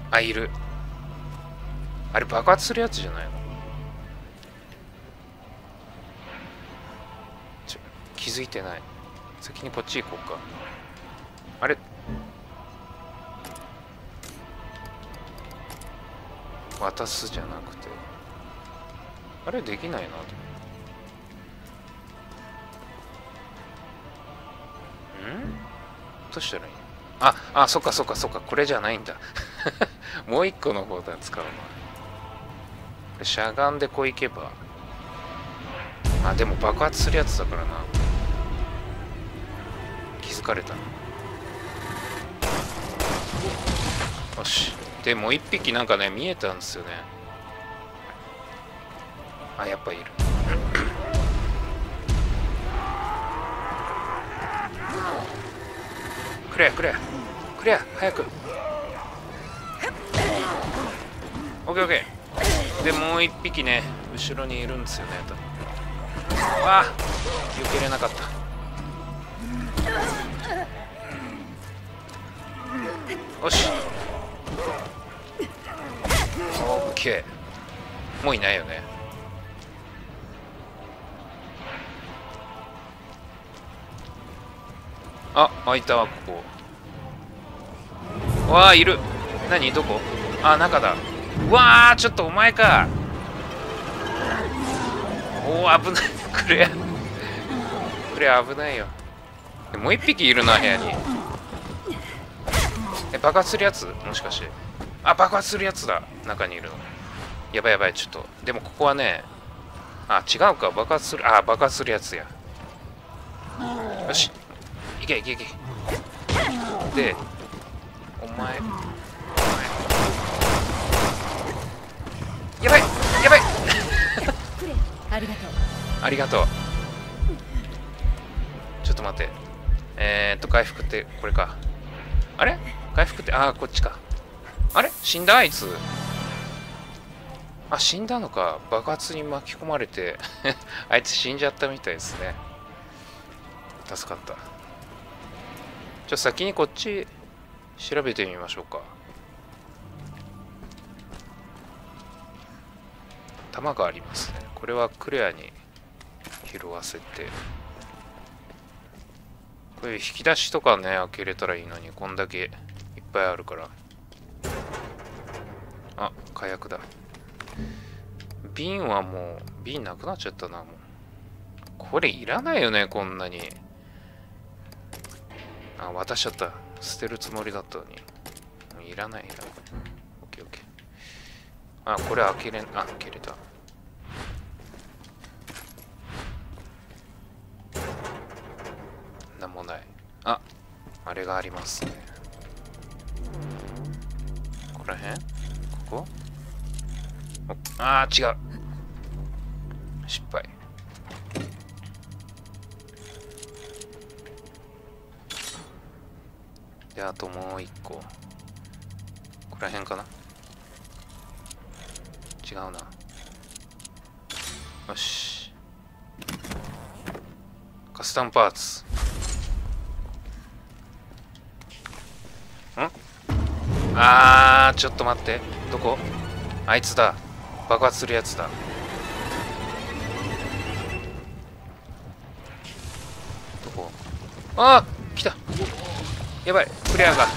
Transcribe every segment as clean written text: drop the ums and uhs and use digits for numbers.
あ、いる。あれ爆発するやつじゃないの？気づいてない。先にこっち行こうか。あれ、渡すじゃなくて、あれできないなと。どうしたらいいの？あ、そっかそっかそっか、これじゃないんだ。もう一個の方だ、使うのは。しゃがんでこう行けば。あ、でも爆発するやつだからな。気づかれた。よし。で、もう一匹なんかね、見えたんですよね。あ、やっぱいる。クレア、クレア、クレア、早く。オッケーオッケー。で、もう一匹ね、後ろにいるんですよね。わあ、避けれなかった。よし。オッケー。もういないよね。あ、開いたわ、ここ。わあ、いる。何？どこ？あ、中だ。うわあ、ちょっとお前か。おお、危ない。クレア。クレア危ないよ。もう一匹いるな、部屋に。爆発するやつ？もしかして。あ、爆発するやつだ。中にいるの。やばいやばい、ちょっと。でもここはね、あ、違うか。爆発する。あ、爆発するやつや。よし。いけいけいけ。で、お前。やばいやばいありがとう。 ありがとう。ちょっと待って。回復ってこれか。あれ？回復って、ああ、こっちか。あれ？死んだあいつ。あ、死んだのか。爆発に巻き込まれてあいつ死んじゃったみたいですね。助かった。じゃあ先にこっち調べてみましょうか。弾がありますね。これはクレアに拾わせて。これ引き出しとかね、開けれたらいいのに、こんだけいっぱいあるから。あ、火薬だ。瓶はもう、瓶なくなっちゃったな、もう。これいらないよね、こんなに。あ、渡しちゃった。捨てるつもりだったのに。いらない、いらない。オッケーオッケー。あ、これ開けれん、あ、開けれた。なんもない。あ、あれがありますね。ここら辺？ここ？あー、違う。失敗。で、あともう一個。ここら辺かな？違うな。よし。カスタムパーツ。ちょっと待って。どこ？あいつだ。爆発するやつだ。どこ？あー、来た。やばい。クレアが。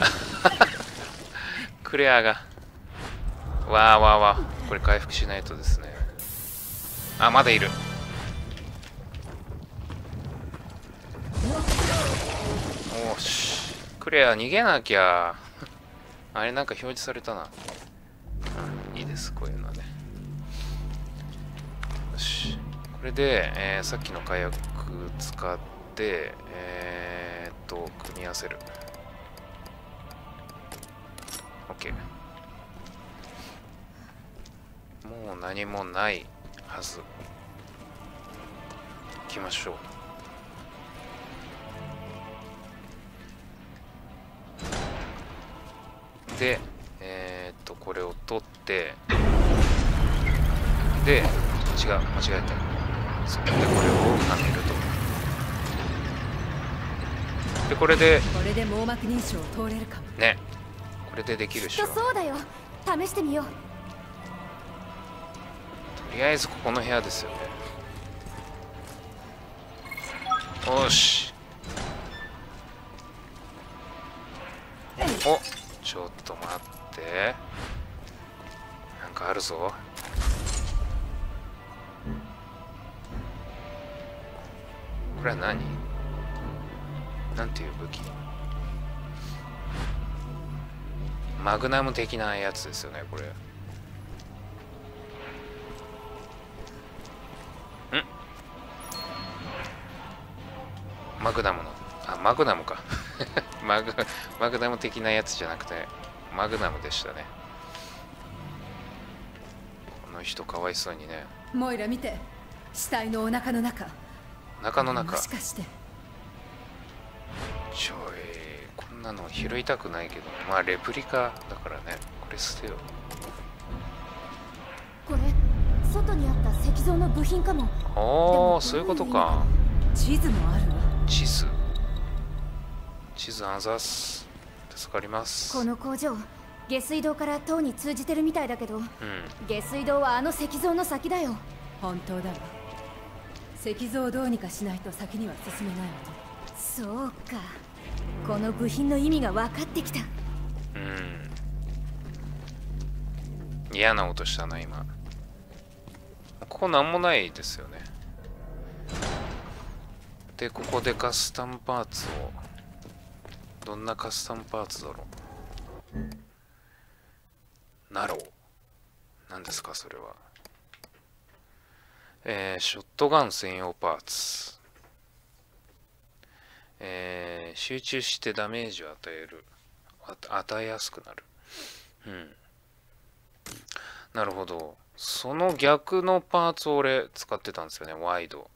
クレアが。わーわーわー。これ回復しないとですね。あ、まだいる。おし。クレア逃げなきゃ。あれなんか表示されたな。いいです、こういうのはね。よし。これで、さっきの火薬使って、組み合わせる。OK。もう何もないはず。行きましょう。で、これを取って、で、違う、間違えた。そこでこれをはめると。で、これで網膜認証を通れるかもね、 これでできるでしょ。 きっとそうだよ。試してみよう。 とりあえずここの部屋ですよね。よし。お、ちょっと待って、なんかあるぞ。これは何？なんていう武器？マグナム的なやつですよね、これ。マグナムの、あ、マグナムか。マグナム的なやつじゃなくて、マグナムでしたね。この人かわいそうにね。 モイラ見て、死体のお腹の中。 中の中。 もしかして。 こんなの拾いたくないけど、まあレプリカだからね。これ捨てよう。 これ、外にあった石像の部品かも。 おお、そういうことか。 地図もあるわ。 地図あざす。助かります。 この工場、下水道から塔に通じてるみたいだけど、 うん、 下水道はあの石像の先だよ。本当だわ。石像をどうにかしないと先には進めないわね。そうか、この部品の意味が分かってきた。 嫌な音したな今。ここなんもないですよね。でここでカスタムパーツを、どんなカスタムパーツだろう。ナロー、何ですかそれは。ショットガン専用パーツ。集中してダメージを与える。与えやすくなる。なるほど。その逆のパーツを俺使ってたんですよね。ワイド。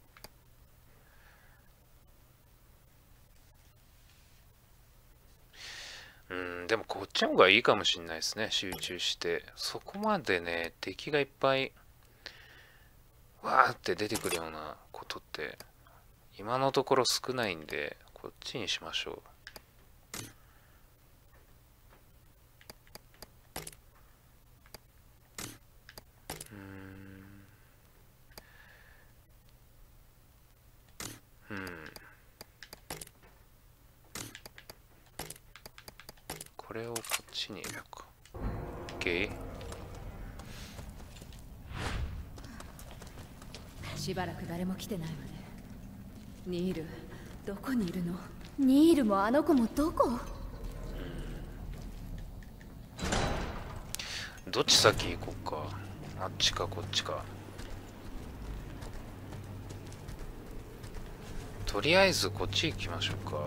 でもこっちの方がいいかもしれないですね。集中して。そこまでね、敵がいっぱい、わーって出てくるようなことって、今のところ少ないんで、こっちにしましょう。これをこっちに入れるか。OK。 しばらく誰も来てないわね。ニール、どこにいるの？ニールもあの子もどこ？ どっち先行こうか。あっちかこっちか。とりあえずこっち行きましょうか。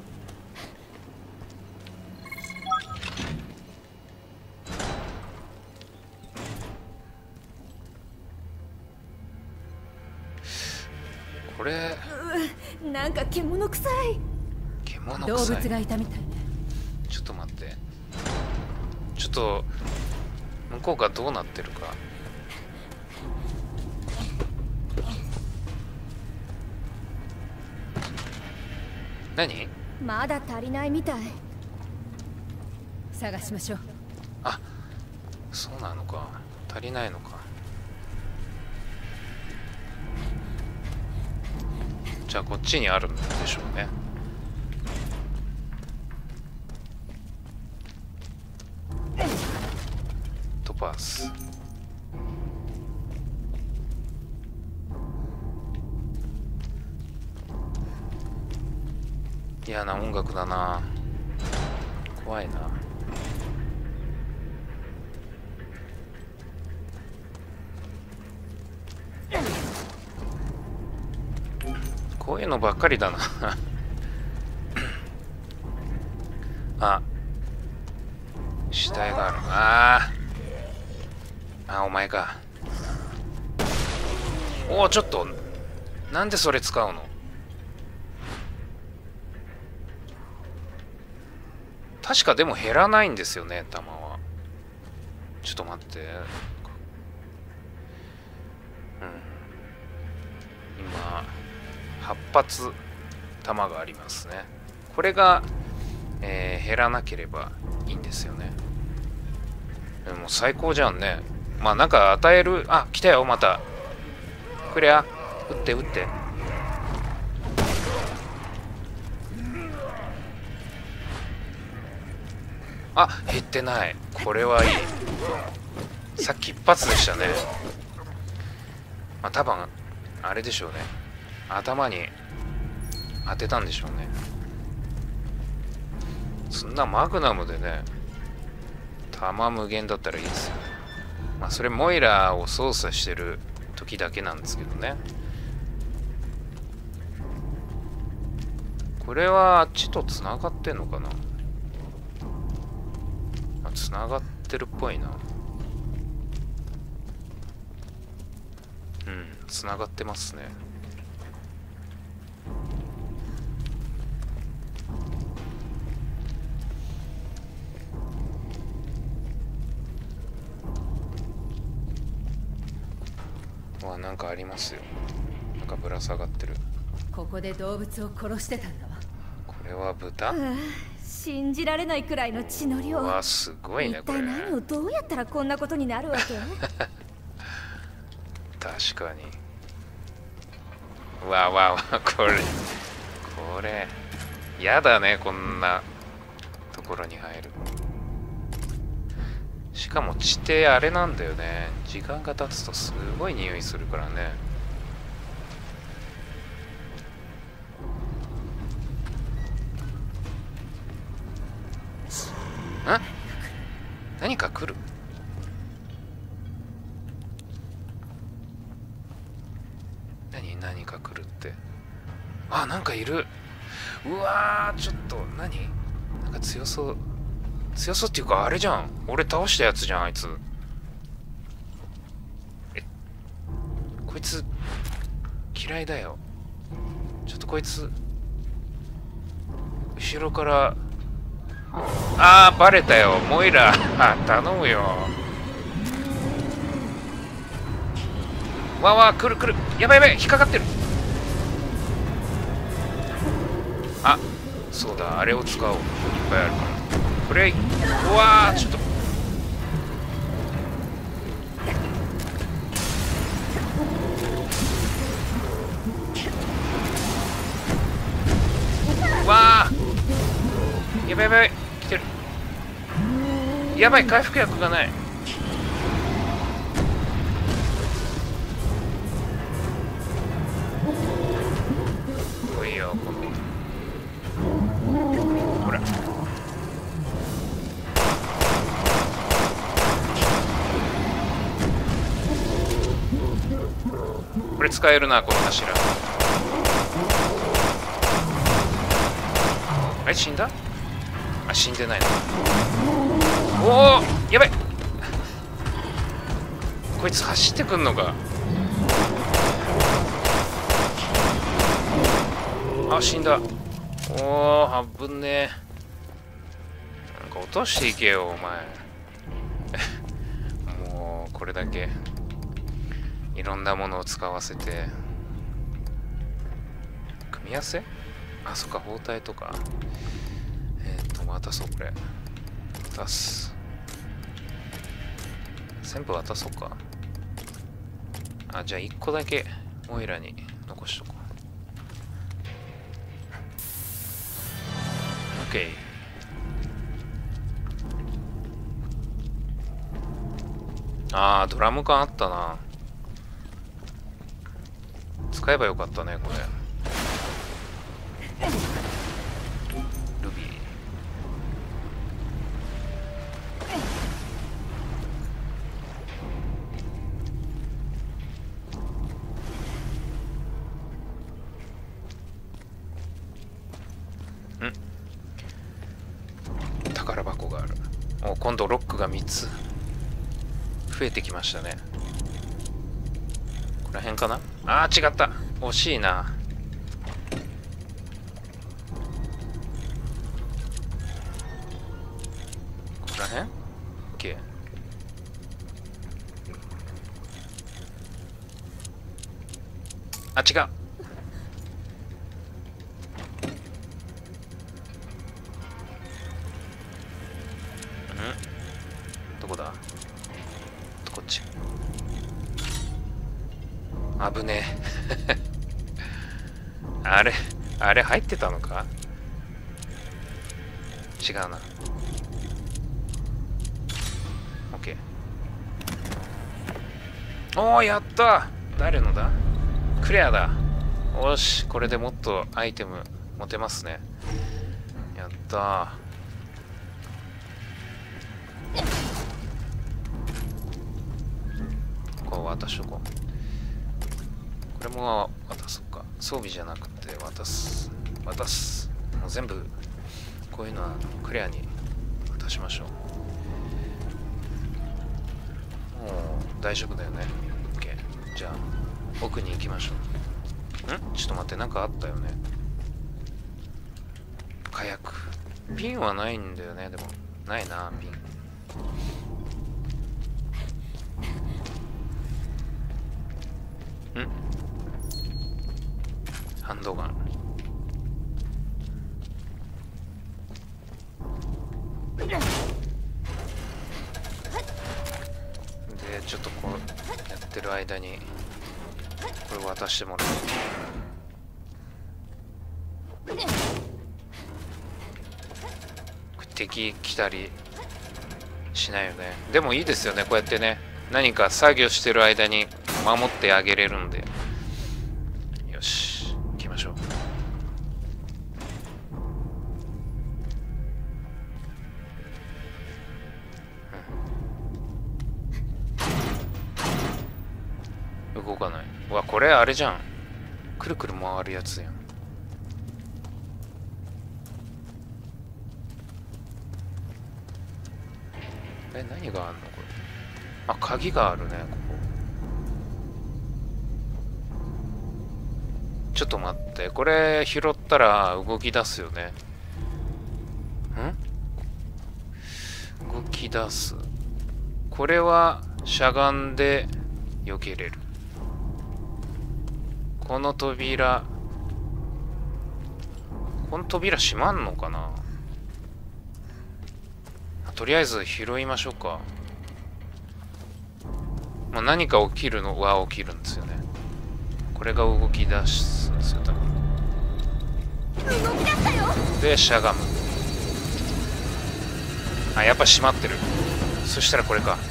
これなんか獣臭い。 獣臭い。 動物がいたみたいね。 ちょっと待って、ちょっと向こうがどうなってるか。何？ まだ足りないみたい。探しましょう。 あ、そうなのか。足りないのか。じゃあこっちにあるんでしょうね。トパース。嫌な音楽だな。怖いな。こういうのばっかりだな。あ、死体がある。あ、お前か。おお、ちょっとなんでそれ使うの？確かでも減らないんですよね、弾は。ちょっと待って。今8発弾がありますね。これが、減らなければいいんですよね。でも最高じゃんね。まあなんか与える。あ、来たよまた。くれや。撃って撃って。あ、減ってない。これはいい。さっき一発でしたね。まあ多分あれでしょうね。頭に当てたんでしょうね。そんなマグナムでね、弾無限だったらいいですよ。まあそれモイラーを操作してる時だけなんですけどね。これはあっちとつながってんのかな。あ、つながってるっぽいな。うん、つながってますね。わ、なんかありますよ。なんかぶら下がってる。 ここで動物を殺してたんだわ。 これは豚？ 信じられないくらいの血の量。 わ、すごいねこれ。 一体何をどうやったらこんなことになるわけ？ 確かに。わわわ、これやだね、こんなところに入る。しかも血ってあれなんだよね。時間が経つとすごい匂いするからね。ん？何か来る？何か来るって。あ、なんかいる。うわー、ちょっとなんか強そうっていうか、あれじゃん。俺倒したやつじゃん、あいつ。こいつ嫌いだよ。ちょっとこいつ後ろから。あー、バレたよモイラー。頼むよ。わ、来る。やばい、引っかかってる。あ、そうだ、あれを使おう。いっぱいあるから。これ、うわー、ちょっと。わー、やばい、来てる。やばい、回復薬がない。来いよ、この。ほら。これ使えるな、この柱。あれ、死んだ？あ、死んでないな。おお、やばい。こいつ走ってくんのか。あ、死んだ。おお、危ねえ。なんか落としていけよ、お前。もうこれだけいろんなものを使わせて。組み合わせ？あ、そっか、包帯とか。渡そう、これ。渡す。全部渡そうか。あ、じゃあ1個だけオイラに残しとこう。OK。あー、ドラム缶あったな。使えばよかったね、これ。ルビー。宝箱がある。お、今度ロックが3つ増えてきましたね。この辺かな。あー、違った。惜しいな。ここら辺 ?OK。あ、違う。 危ねえあれ入ってたのか。違うな。 OK。 おお、やった。誰のだ。クレアだ。よし、これでもっとアイテム持てますね。やったー。こう渡しとこう。これも渡そうか。装備じゃなくて渡す。もう全部こういうのはクレアに渡しましょう。もう大丈夫だよね。 OK。 じゃあ奥に行きましょう。ちょっと待って、なんかあったよね。火薬。ピンはないんだよね。でもないな、ピン。ハンドガン。でちょっとこうやってる間にこれ渡してもらう。敵来たりしないよね。でもいいですよね、こうやってね、何か作業してる間に守ってあげれるんで。よし、行きましょう。動かない。うわ、これあれじゃん。くるくる回るやつやん。何があんのこれ。あ、鍵があるね、ここ。ちょっと待って、これ拾ったら動き出すよね。動き出す。これはしゃがんで避けれる。この扉閉まんのかな。とりあえず拾いましょうか。まあ、何か起きるのは起きるんですよね。これが動き出すんですよ、多分。 動き出したよ。 でしゃがむ。あ、やっぱ閉まってる。そしたらこれか。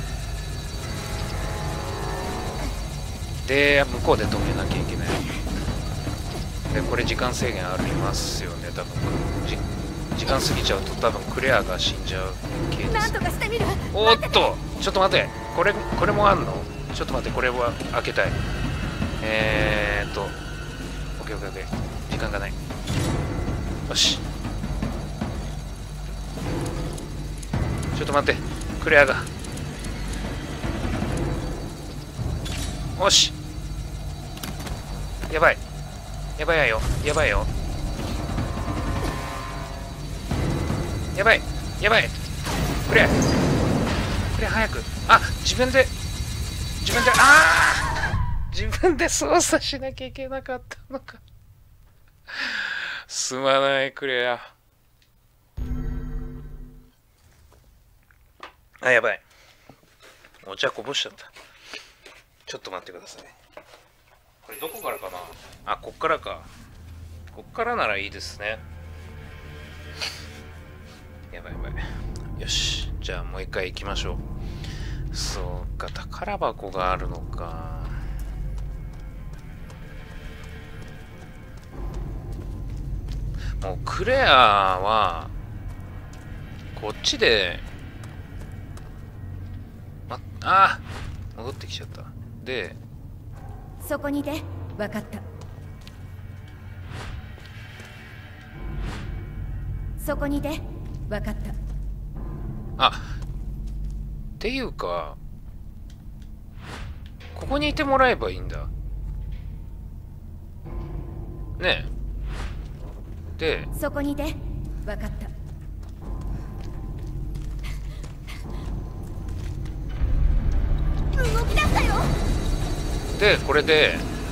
で向こうで止めなきゃいけない。でこれ時間制限ありますよね、多分。時間過ぎちゃうと多分クレアが死んじゃう系です。 なんとかしてみる。 おっと、ちょっと待って、これもあんの。ちょっと待って、これは開けたい。オッケーオッケーオッケー。時間がない。よし、ちょっと待って、クレアが。よし、やばいやばいよ、やばいよ、やばいやばい。クレア早く。あ、自分で自分で操作しなきゃいけなかったのか。すまないクレア。あ、やばい、お茶こぼしちゃった。ちょっと待ってください。これどこからかな。あ、こっからか。こっからならいいですね。やばいやばい。よし、じゃあもう一回行きましょう。そうか、宝箱があるのか。もうクレアはこっちで、戻ってきちゃった。で、 そこにいて。分かった。そこにいて。分かった。 あ、っていうか、ここにいてもらえばいいんだねえ。で、 そこにいて。分かった。動き出したよ。 でこれで、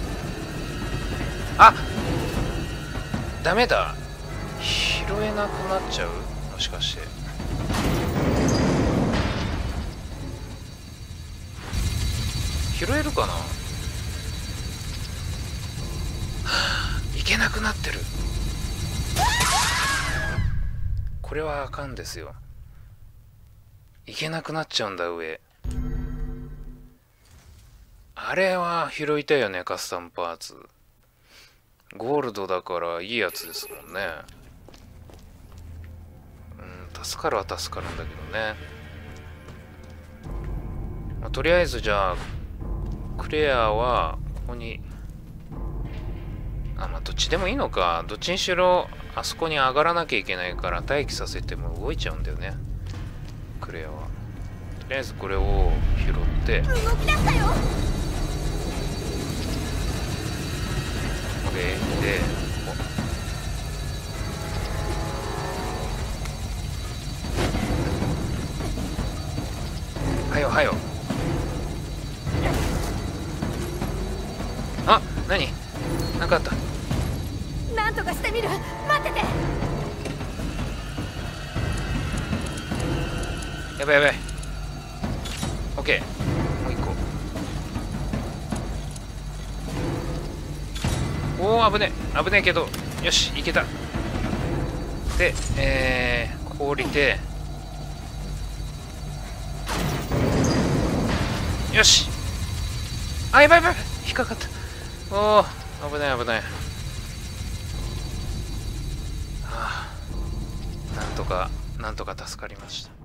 あ、ダメだ、拾えなくなっちゃう。もしかして拾えるかな。 けなくなってる。これはあかんですよ。いけなくなっちゃうんだ上。あれは拾いたいよね、カスタムパーツ。ゴールドだからいいやつですもんね。助かるは助かるんだけどね。まあ、とりあえずじゃあクレアはここに、まあどっちでもいいのか。どっちにしろあそこに上がらなきゃいけないから待機させても動いちゃうんだよね、クレアは。とりあえずこれを拾って動き出したよ。 ではよはよ。あ、何なんかあった。 なんとかしてみる。待ってて。 やばいやばい。オッケー、もう一個。おお、危ねえ危ねえけど、よしいけた。でここ降りて、よし。あ、やばいやばい、引っかかった。おお、危ない危ない。はあ、なんとか助かりました。